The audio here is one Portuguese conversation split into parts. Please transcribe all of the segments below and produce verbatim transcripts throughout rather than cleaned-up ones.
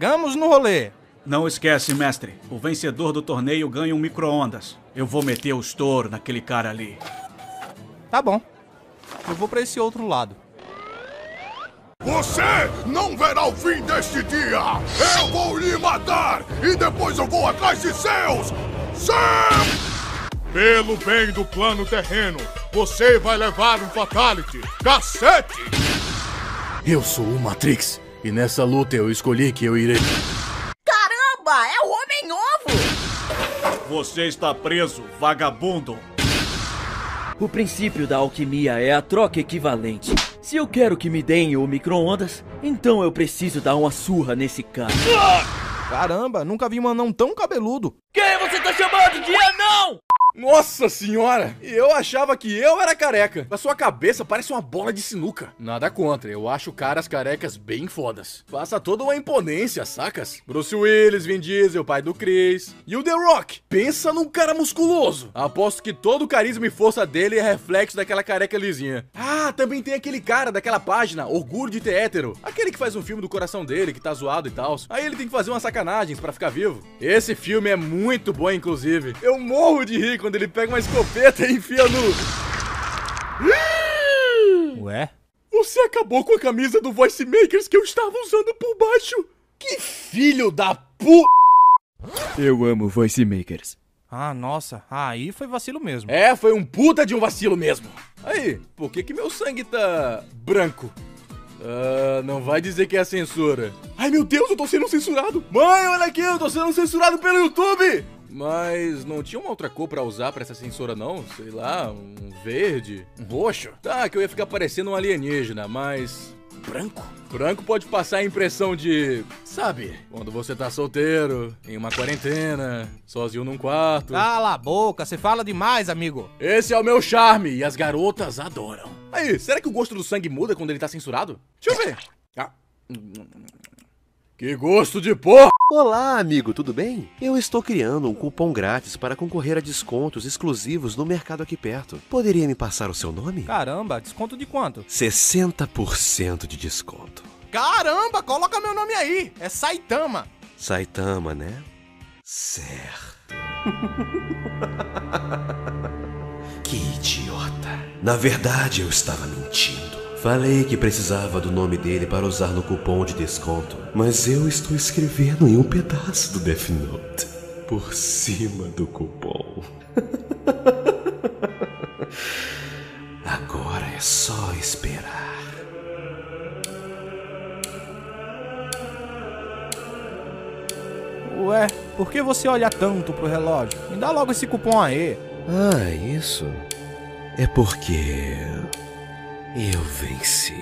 chegamos no rolê. Não esquece, mestre. O vencedor do torneio ganha um micro-ondas. Eu vou meter o estouro naquele cara ali. Tá bom. Eu vou pra esse outro lado. Você não verá o fim deste dia! Eu vou lhe matar! E depois eu vou atrás de seus! Sim! Pelo bem do plano terreno, você vai levar um fatality! Cacete! Eu sou o Matrix, e nessa luta eu escolhi que eu irei... Caramba, é o Homem-Ovo! Você está preso, vagabundo! O princípio da alquimia é a troca equivalente. Se eu quero que me deem o micro-ondas, então eu preciso dar uma surra nesse cara. Caramba, nunca vi um anão tão cabeludo. Quem você tá chamando de anão? Nossa senhora! Eu achava que eu era careca. A sua cabeça parece uma bola de sinuca. Nada contra, eu acho caras carecas bem fodas. Passa toda uma imponência, sacas? Bruce Willis, Vin Diesel, pai do Chris. E o The Rock? Pensa num cara musculoso. Aposto que todo o carisma e força dele é reflexo daquela careca lisinha. Ah, também tem aquele cara daquela página, Orgulho de Ter Hétero. Aquele que faz um filme do coração dele, que tá zoado e tal. Aí ele tem que fazer umas sacanagens pra ficar vivo. Esse filme é muito bom, inclusive. Eu morro de rir quando ele pega uma escopeta e enfia no... Ué? Você acabou com a camisa do Voice Makers que eu estava usando por baixo. Que filho da pu... Eu amo Voice Makers. Ah, nossa. Aí foi vacilo mesmo. É, foi um puta de um vacilo mesmo. Aí, por que que meu sangue tá branco? Ah, não vai dizer que é a censura. Ai, meu Deus, eu tô sendo censurado. Mãe, olha aqui, eu tô sendo censurado pelo YouTube. Mas não tinha uma outra cor pra usar pra essa censura não? Sei lá, um verde, um roxo? Tá, que eu ia ficar parecendo um alienígena, mas... branco? Branco pode passar a impressão de... sabe, quando você tá solteiro, em uma quarentena, sozinho num quarto... Cala a boca, você fala demais, amigo. Esse é o meu charme e as garotas adoram. Aí, será que o gosto do sangue muda quando ele tá censurado? Deixa eu ver. Ah... Que gosto de porra! Olá, amigo, tudo bem? Eu estou criando um cupom grátis para concorrer a descontos exclusivos no mercado aqui perto. Poderia me passar o seu nome? Caramba, desconto de quanto? sessenta por cento de desconto. Caramba, coloca meu nome aí. É Saitama. Saitama, né? Certo. Que idiota. Na verdade, eu estava mentindo. Falei que precisava do nome dele para usar no cupom de desconto, mas eu estou escrevendo em um pedaço do Death Note, por cima do cupom. Agora é só esperar. Ué, por que você olha tanto pro relógio? Me dá logo esse cupom aí. Ah, isso? É porque... eu venci.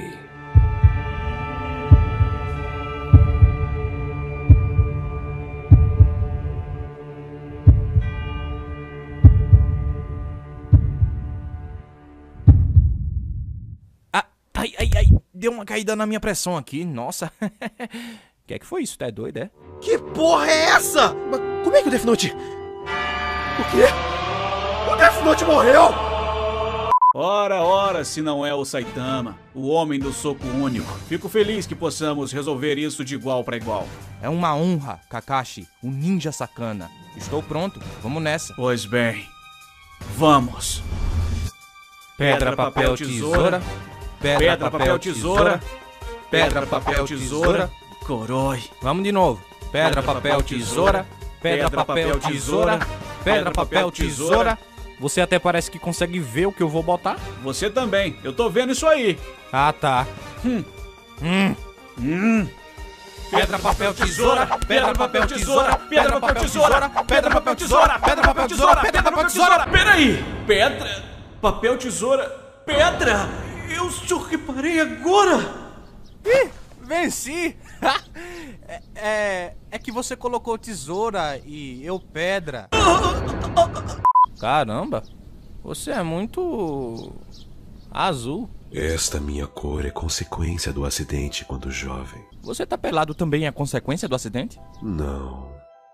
Ah, ai, ai, ai, deu uma caída na minha pressão aqui, nossa. Que é que foi isso, tá doido, é? Que porra é essa? Mas como é que o Death Note... o quê? O Death Note morreu? Ora, ora, se não é o Saitama, o homem do soco único. Fico feliz que possamos resolver isso de igual para igual. É uma honra, Kakashi, o ninja sacana. Estou pronto, vamos nessa. Pois bem, vamos. Pedra, papel, tesoura. Pedra, papel, tesoura. Pedra, papel, tesoura. Corói. Vamos de novo. Pedra, papel, tesoura. Pedra, papel, tesoura. Pedra, papel, tesoura. Você até parece que consegue ver o que eu vou botar. Você também, eu tô vendo isso aí. Ah, tá. Hum. Hum. Hum. Pedra, papel, tesoura. Pedra, papel, tesoura. Pedra, papel, tesoura. Pedra, papel, tesoura. Pedra, papel, tesoura. Pedra, papel, tesoura. Peraí! Pedra, papel, tesoura, pedra! Eu só reparei agora! Ih, venci! é, é, é que você colocou tesoura e eu pedra. Caramba, você é muito... azul. Esta minha cor é consequência do acidente quando jovem. Você tá pelado também é consequência do acidente? Não.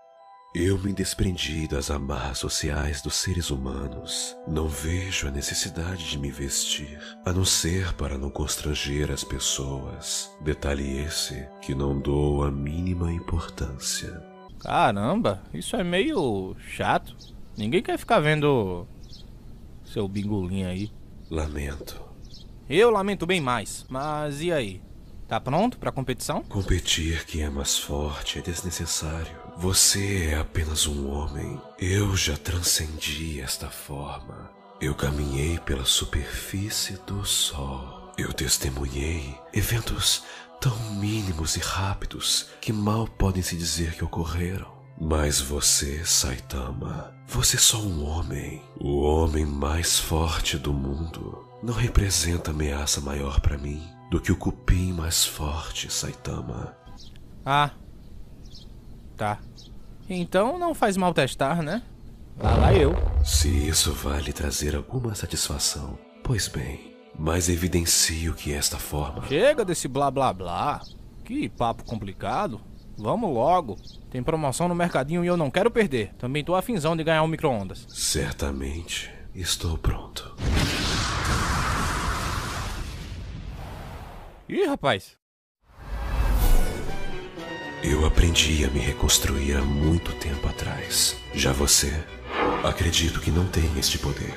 Eu me desprendi das amarras sociais dos seres humanos. Não vejo a necessidade de me vestir, a não ser para não constranger as pessoas. Detalhe esse que não dou a mínima importância. Caramba, isso é meio chato. Ninguém quer ficar vendo seu bingolinho aí. Lamento. Eu lamento bem mais, mas e aí? Tá pronto pra competição? Competir quem é mais forte é desnecessário. Você é apenas um homem. Eu já transcendi esta forma. Eu caminhei pela superfície do sol. Eu testemunhei eventos tão mínimos e rápidos que mal podem se dizer que ocorreram. Mas você, Saitama, você é só um homem. O homem mais forte do mundo não representa ameaça maior pra mim do que o cupim mais forte, Saitama. Ah, tá. Então não faz mal testar, né? Lá lá eu. Se isso vai lhe trazer alguma satisfação, pois bem, mas evidencio que esta forma... Chega desse blá blá blá. Que papo complicado. Vamos logo. Tem promoção no mercadinho e eu não quero perder. Também tô afinzão de ganhar um micro-ondas. Certamente estou pronto. Ih, rapaz. Eu aprendi a me reconstruir há muito tempo atrás. Já você, acredito que não tem este poder.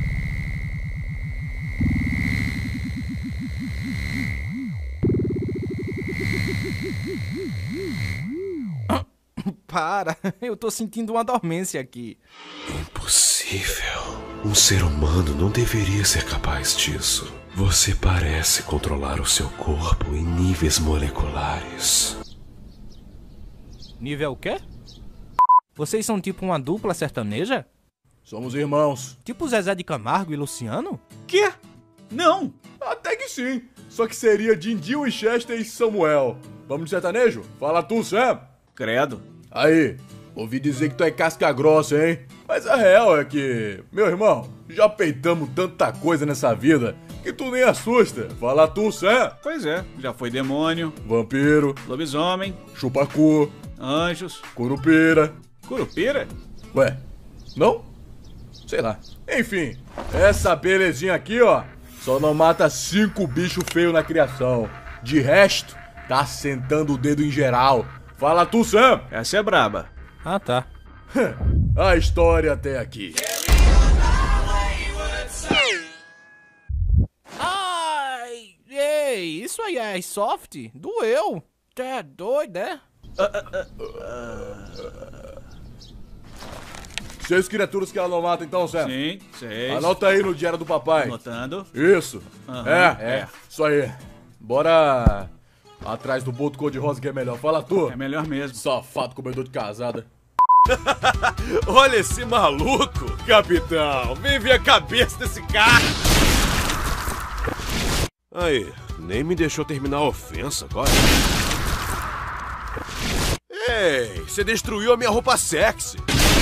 Para, eu tô sentindo uma dormência aqui. Impossível. Um ser humano não deveria ser capaz disso. Você parece controlar o seu corpo em níveis moleculares. Nível o quê? Vocês são tipo uma dupla sertaneja? Somos irmãos. Tipo Zezé de Camargo e Luciano? Quê? Não! Até que sim. Só que seria Dindim, Winchester e Samuel. Vamos de sertanejo? Fala tu, Sam. Credo. Aí, ouvi dizer que tu é casca grossa, hein? Mas a real é que, meu irmão, já peitamos tanta coisa nessa vida que tu nem assusta. Fala tu, Sam. Pois é, já foi demônio, Vampiro, lobisomem, chupacu, anjos, curupira. curupira. Ué, não? Sei lá. Enfim, essa belezinha aqui, ó, só não mata cinco bichos feios na criação. De resto, tá sentando o dedo em geral. Fala tu, Sam. Essa é braba. Ah, tá. A história até aqui. Ai, ei, isso aí é soft? Doeu. Tu é doido, é? Seis criaturas que ela não mata, então, Sam. Sim, seis. Anota aí no diário do papai. Anotando. Isso. Aham, é, é. é. Isso aí. Bora atrás do boto cor-de-rosa que é melhor. Fala tu. É melhor mesmo. Safado comedor de casada. Olha esse maluco! Capitão, vem ver a cabeça desse cara! Aí, nem me deixou terminar a ofensa agora. Ei, você destruiu a minha roupa sexy!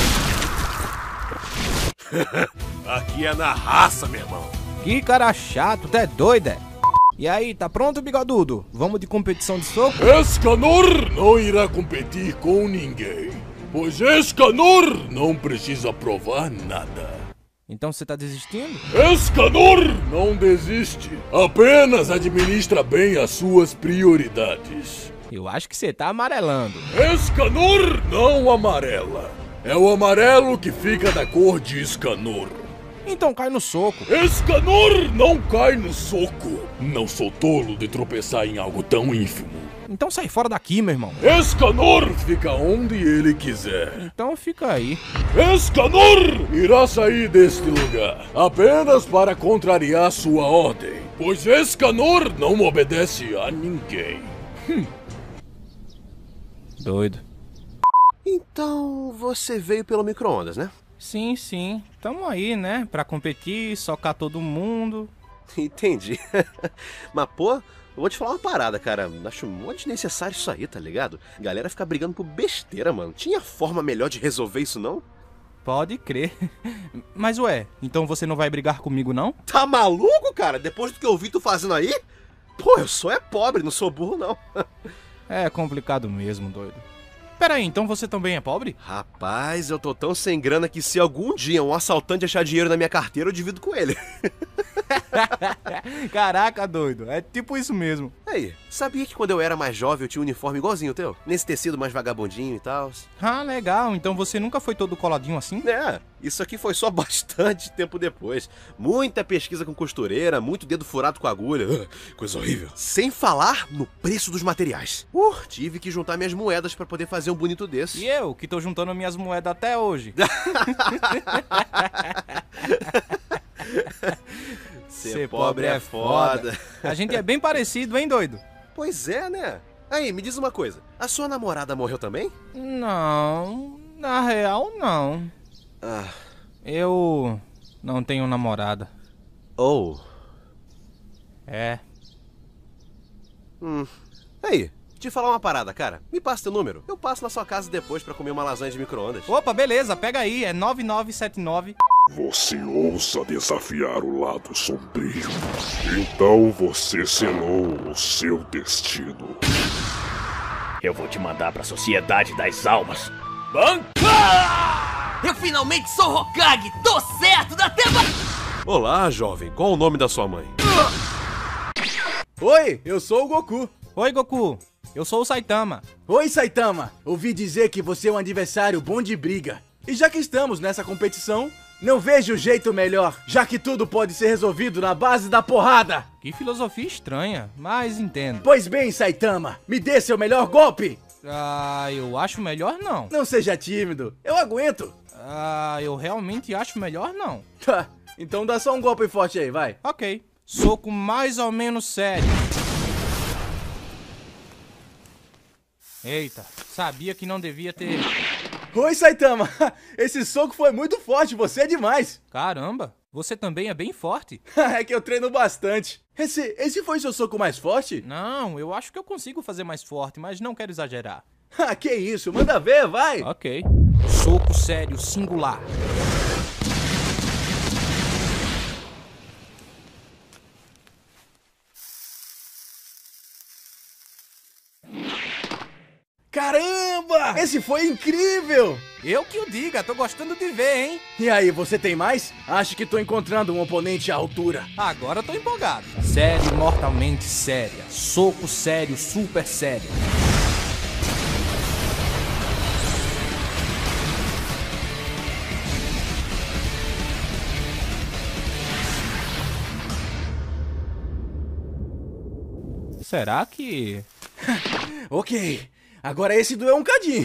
Aqui é na raça, meu irmão! Que cara chato, tu é doido, é? E aí, tá pronto, bigodudo? Vamos de competição de soco? Escanor não irá competir com ninguém, pois Escanor não precisa provar nada. Então você tá desistindo? Escanor não desiste, apenas administra bem as suas prioridades. Eu acho que você tá amarelando. Escanor não amarela, é o amarelo que fica da cor de Escanor. Então cai no soco. Escanor não cai no soco. Não sou tolo de tropeçar em algo tão ínfimo. Então sai fora daqui, meu irmão. Escanor fica onde ele quiser. Então fica aí. Escanor irá sair deste lugar apenas para contrariar sua ordem, pois Escanor não obedece a ninguém. Hum. Doido. Então você veio pelo micro-ondas, né? Sim, sim. Tamo aí, né? Pra competir, socar todo mundo. Entendi. Mas, pô, eu vou te falar uma parada, cara. Acho muito desnecessário isso aí, tá ligado? Galera fica brigando por besteira, mano. Tinha forma melhor de resolver isso, não? Pode crer. Mas, ué, então você não vai brigar comigo, não? Tá maluco, cara? Depois do que eu vi tu fazendo aí? Pô, eu sou é pobre, não sou burro, não. É complicado mesmo, doido. pera aí, então você também é pobre? Rapaz, eu tô tão sem grana que se algum dia um assaltante achar dinheiro na minha carteira, eu divido com ele. Caraca, doido, é tipo isso mesmo. Aí, sabia que quando eu era mais jovem eu tinha um uniforme igualzinho o teu? Nesse tecido mais vagabundinho e tal. Ah, legal, então você nunca foi todo coladinho assim? É, isso aqui foi só bastante tempo depois. Muita pesquisa com costureira, muito dedo furado com agulha. Coisa horrível. Sem falar no preço dos materiais. Uh, tive que juntar minhas moedas pra poder fazer um bonito desse. E eu, que tô juntando minhas moedas até hoje. Ser pobre é foda. A gente é bem parecido, hein, doido? Pois é, né? Aí, me diz uma coisa. A sua namorada morreu também? Não, na real, não. Ah. Eu não tenho namorada. Oh. É. Hum. Aí, te falar uma parada, cara. Me passa teu número. Eu passo na sua casa depois pra comer uma lasanha de micro-ondas. Opa, beleza, pega aí. É nove nove sete nove. Você ousa desafiar o lado sombrio. Então você selou o seu destino. Eu vou te mandar pra Sociedade das Almas. Banca! Eu finalmente sou Hokage! Tô certo da tema! Olá, jovem. Qual o nome da sua mãe? Oi, eu sou o Goku. Oi, Goku. Eu sou o Saitama. Oi, Saitama. Ouvi dizer que você é um adversário bom de briga. E já que estamos nessa competição, não vejo jeito melhor, já que tudo pode ser resolvido na base da porrada. Que filosofia estranha, mas entendo. Pois bem, Saitama, me dê seu melhor golpe. Ah, eu acho melhor não. Não seja tímido, eu aguento. Ah, eu realmente acho melhor não. Tá, então dá só um golpe forte aí, vai. Ok, soco mais ou menos sério. Eita, sabia que não devia ter... Oi, Saitama, esse soco foi muito forte, você é demais. Caramba, você também é bem forte. É que eu treino bastante. Esse, esse foi seu soco mais forte? Não, eu acho que eu consigo fazer mais forte, mas não quero exagerar. Ah, que isso, manda ver, vai. Ok, soco sério singular. Caramba! Esse foi incrível! Eu que o diga, tô gostando de ver, hein? E aí, você tem mais? Acho que tô encontrando um oponente à altura. Agora eu tô empolgado. Série mortalmente séria. Soco sério, super sério. Será que... Ok. Agora esse doeu um cadinho.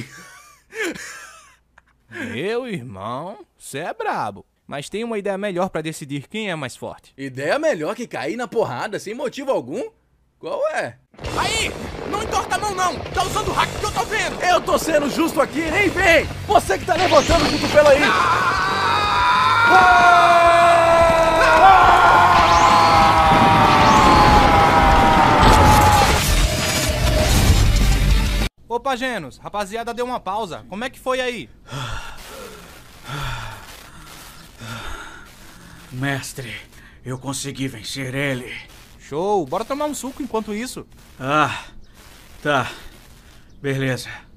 Meu irmão, você é brabo. Mas tem uma ideia melhor pra decidir quem é mais forte. Ideia melhor que cair na porrada sem motivo algum? Qual é? Aí! Não entorta a mão não! Tá usando o hack que eu tô vendo! Eu tô sendo justo aqui, nem vem! Você que tá levantando o cotovelo aí! Ah! Ah! Opa, Genos, rapaziada deu uma pausa. Como é que foi aí? Mestre, eu consegui vencer ele. Show, bora tomar um suco enquanto isso. Ah, tá. Beleza.